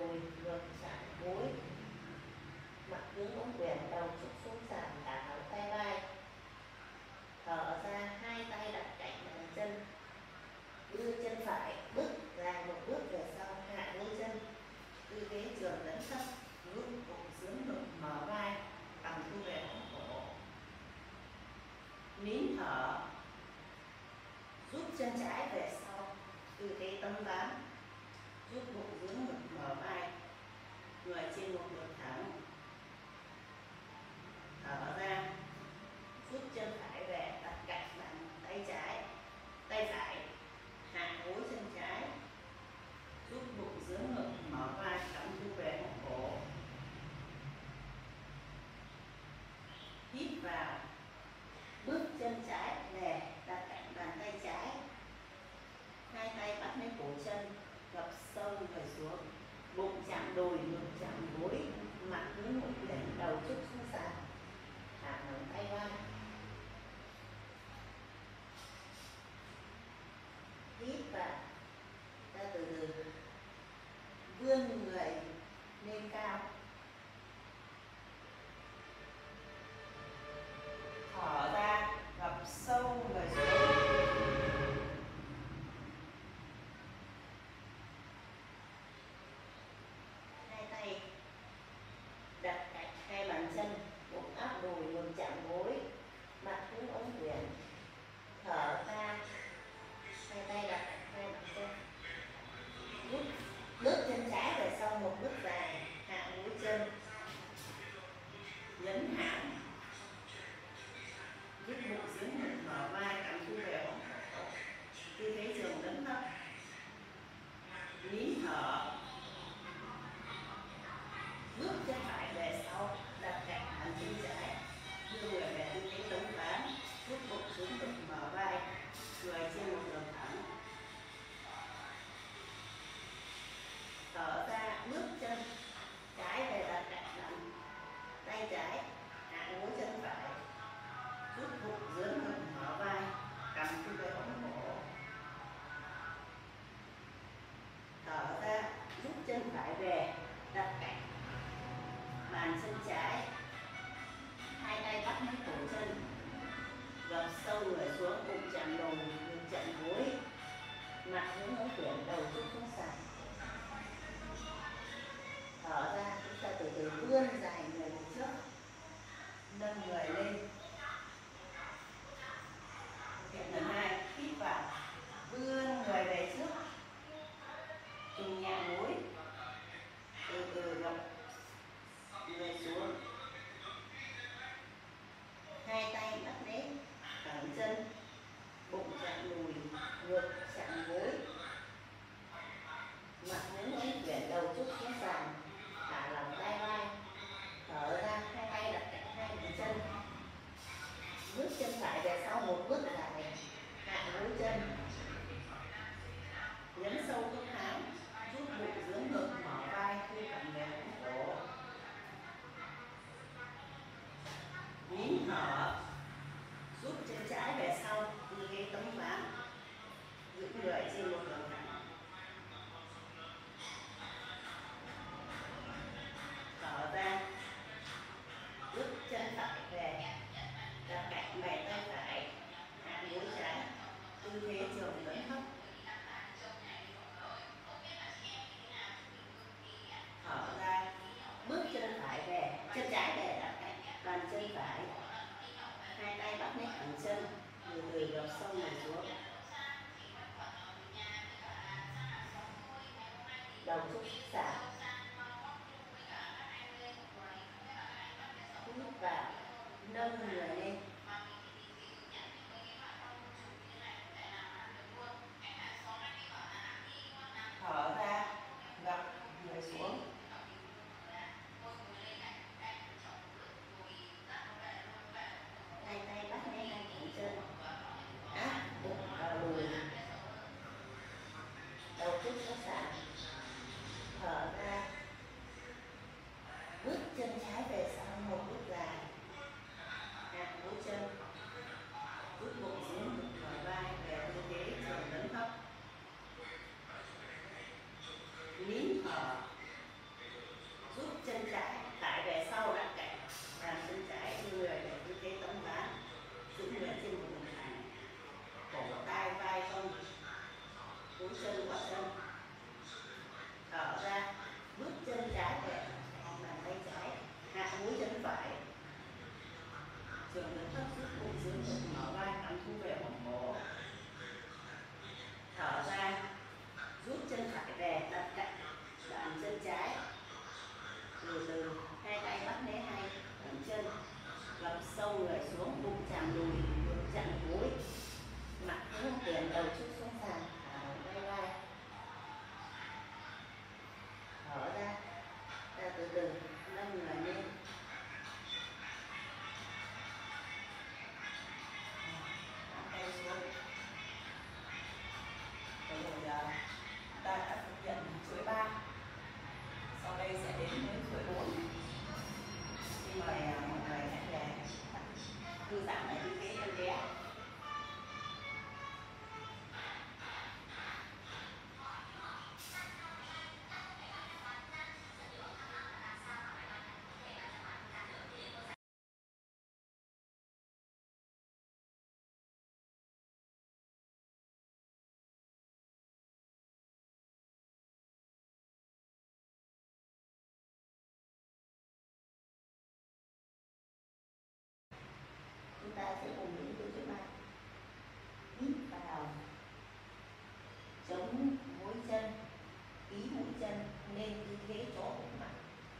đùi, ngực chạm gối, mặt hướng ống quyển, đầu trục xuống sàn, thả lỏng tay vai. Thở ra, hai tay đặt cạnh bàn chân, đưa chân phải bước dài một bước về sau, hạ mũi chân, tư thế trường dẫn thấp, rút bụng xuống ngực, mở vai, cầm thu về ống cổ. Nín thở, rút chân trái về sau, tư thế tấm ván, rút bụng xuống ngực, mở vai, người trên một ngực thẳng. Thở ra, rút chân phải về, đặt cạnh bàn tay trái, tay phải, hạ gối chân trái, rút bụng dưới ngực, mở vai, cắm thu về ống cổ. Hít vào, bước chân trái về, đặt cạnh bàn tay trái, hai tay bắt lấy cổ chân, gập sâu người xuống, bụng chạm đùi, ngực chạm gối, mặt hướng ống quyển, đầu trúc xuống sàn, thả lỏng tay vai. Hít vào, ta từ từ vươn người lên cao. Thở ra, gập sâu người xuống. Hai tay đặt cạnh hai bàn chân, bụng áp đùi, ngực chạm gối, mặt hướng ống quyển. Thở ra, hai tay đặt cạnh hai bàn chân, rút bước chân trái về sau một bước dài, hạ mũi chân, nhấn hãm, rút bụng dưới ngực, mở vai, cắm thu về ống cổ, tư thế trường tấn thấp. Nín thở, bước chân phải về sau, đặt cạnh bàn chân trái, đưa người về tư thế tống ván, rút bụng xuống ngực, mở vai, người trên một đường thẳng. Thở ra, bước chân trái về đặt cạnh bàn tay trái, hạ gối chân phải, rút bụng dưới ngực, mở vai, cầm thu về ống cổ. Thở ra, rút chân phải về, đặt cạnh bàn chân trái, hai tay bắt lấy cổ chân, gập sâu người xuống, bụng chạm đùi, ngực chạm gối, mặt hướng ống quyển, đầu trúc xuống sàn. Thở ra, chúng ta từ từ vươn dài người về trước, nâng người lên. Thực hiện lần 2, hít vào, vươn người về trước, trùng nhẹ gối, từ từ gập người xuống, hai tay bắt lấy cẳng chân, bụng chạm đùi, ngực chạm gối, mặt hướng ống quyển, đầu trúc xuống sàn, thả lỏng tay vai. Thở ra, hai tay đặt cạnh hai bàn chân, bước chân phải về sau một bước dài, hạ gối chân, nhấn sâu khớp háng, rút bụng dưới ngực, mở vai, thu cẳng về ống cổ. Nín thở, rút chân trái về sau, tư thế tấm ván, giữ người trên một đường thẳng. Thở ra, bước chân phải về, đặt cạnh bàn tay phải, hạ gối trái, tư thế trường tấn thấp. Thở ra, bước chân phải về, chân trái về đặt cạnh bàn chân phải, hai tay bắt lấy cẳng chân, từ từ gập sâu người xuống, đầu trúc xả. Hít vào, nâng người lên. Thở ra, gập người xuống. Hai tay bắt lấy hai cẳng chân, áp bụng vào đùi, đầu trúc xuống sàn. Thở ra, bước chân trái về sau một bước dài, hạ gối chân, rút bụng xuống ngực, mở vai về tư thế trường tấn thấp. Nín thở, giữ ngực mở vai thẳng thu về hông cổ. Thở ra, rút chân phải về đặt cạnh bàn chân trái. Từ từ hai tay bắt lấy hai bàn chân, gập sâu người xuống, bụng chạm đùi, ngực chạm gối, mặt hướng tiền đầu chút xuống sàn, thả lỏng tay vai. Thở ra, từ từ nâng người lên. Thả tay xuống. Rồi ta đã thực hiện chuỗi 3. Sau đây sẽ đến với chuỗi 4. Xin mời mọi người hãy về thư giãn ở tư thế em bé. Chúng ta sẽ cùng đến với chuỗi 3. Hít vào, chống mũi chân, ý mũi chân lên tư thế chó bụng mặt.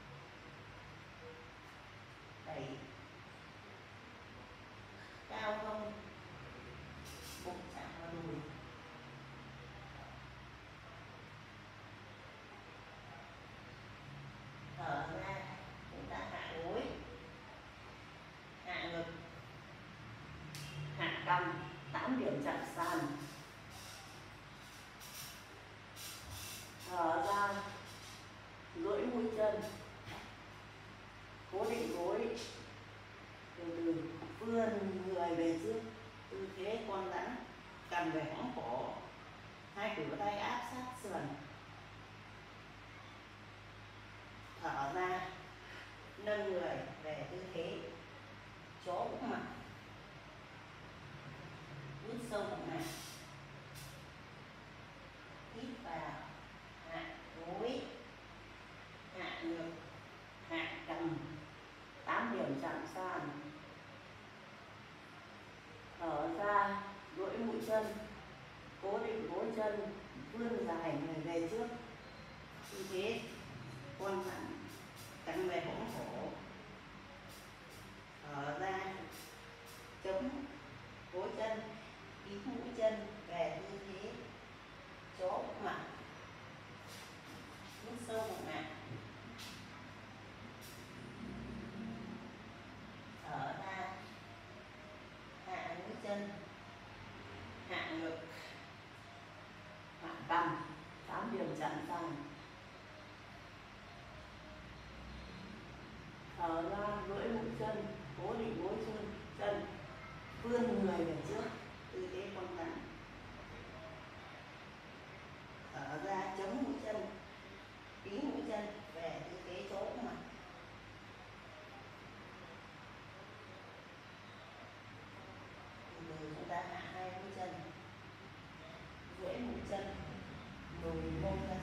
Đẩy cao hông, bụng chạm vào đùi. Thở ra, chúng ta hạ gối, hạ ngực, hạ cằm, 8 điểm chạm sàn. Thở ra, duỗi mũi chân, cố định gối, từ từ vươn người về trước, tư thế con rắn, cầm về hõm cổ, hai khuỷu tay áp sát sườn. Thở ra, nâng người về tư thế chó bụng mặt, hít sâu vào mặt, hít vào, hạ gối, hạ ngực, hạ cằm, 8 điểm chạm sàn. Thở ra, duỗi mũi chân, cố định gối chân, vươn dài người về trước, tư thế con rắn, cắn về hõm cổ. Thở ra, chống gối chân, ý mũi chân về tư thế chó bụng mặt, hít sâu vào mặt. Thở ra, hạ mũi chân, hạ ngực, hạ cằm, 8 điểm chạm sàn. Thở ra, duỗi mũi chân, cố định gối chân, vươn người về trước, tư thế con rắn. Thở ra, chống mũi chân, ý mũi chân về tư thế chó bụng mặt. Từ chúng ta hạ hai mũi chân, duỗi mũi chân, lùi mông ra.